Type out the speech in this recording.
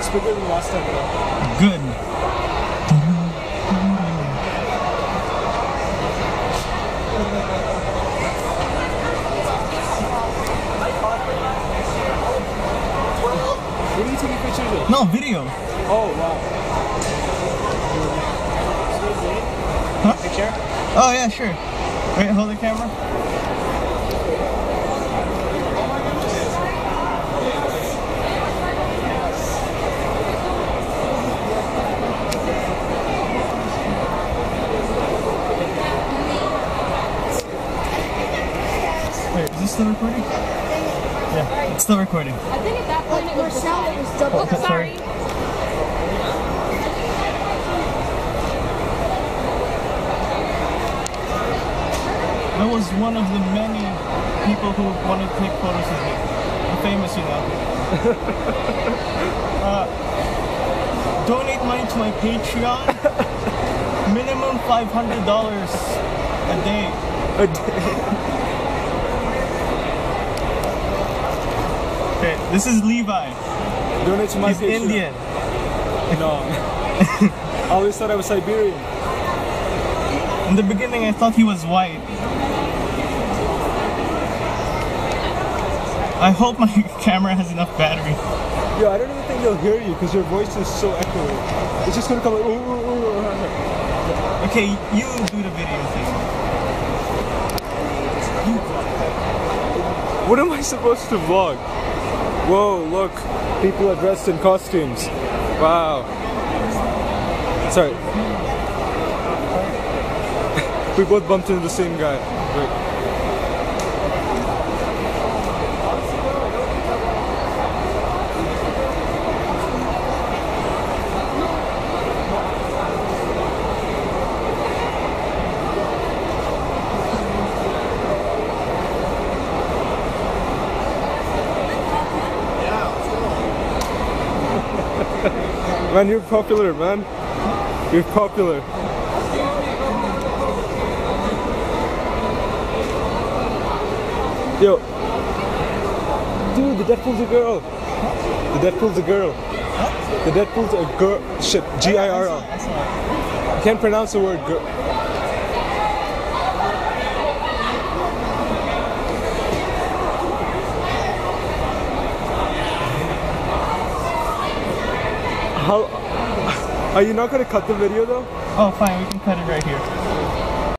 It's bigger than last time, though. Good. What are you taking pictures of? No, video. Oh, wow. Huh? Picture? Oh, yeah, sure. Wait, hold the camera. Wait, is this still recording? Yeah, it's still recording. I think at that point it was double. Oh, sorry. I was one of the many people who wanted to take photos with me. I'm famous, you know. Donate money to my Patreon. Minimum $500 a day. A day? Okay, this is Levi. Donate to my He's Patreon. Indian. No. I always thought I was Siberian. In the beginning, I thought he was white. I hope my camera has enough battery. Yo, I don't even think they'll hear you because your voice is so echoey. It's just gonna come like, ooh, ooh, ooh. Okay, you do the video thing. What am I supposed to vlog? Whoa, look. People are dressed in costumes. Wow. Sorry. We both bumped into the same guy. Wait. Man, you're popular, man. You're popular. Yo. Dude, the Deadpool's a girl. The Deadpool's a girl. What? The Deadpool's a girl. Shit, G-I-R-L. I can't pronounce the word girl. How? Are you not gonna cut the video though? Oh, fine, we can cut it right here.